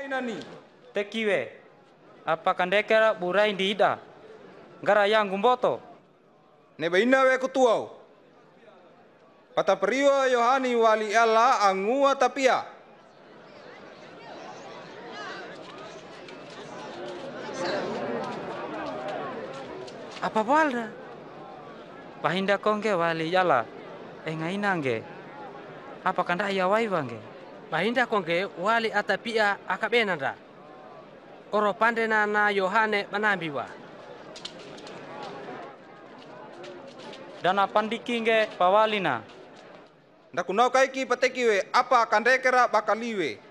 Nani? Tekiwe. Apa kandekera burai di ida? Gara yang gumboto. Neba ina we kutuau. Pata periwa Yohani wali Allah angua tapia. Apa balda? Pahinda kongge wali yala. Ngainange. Apa kanda ya waiwange? Pahinda kongge wali atapia akabenanda. Oro pandena na Yohane manambiwa. Dana pandikinge pawalina. Ndakunau kaiki patekiwe apa kandekera bakaliwe.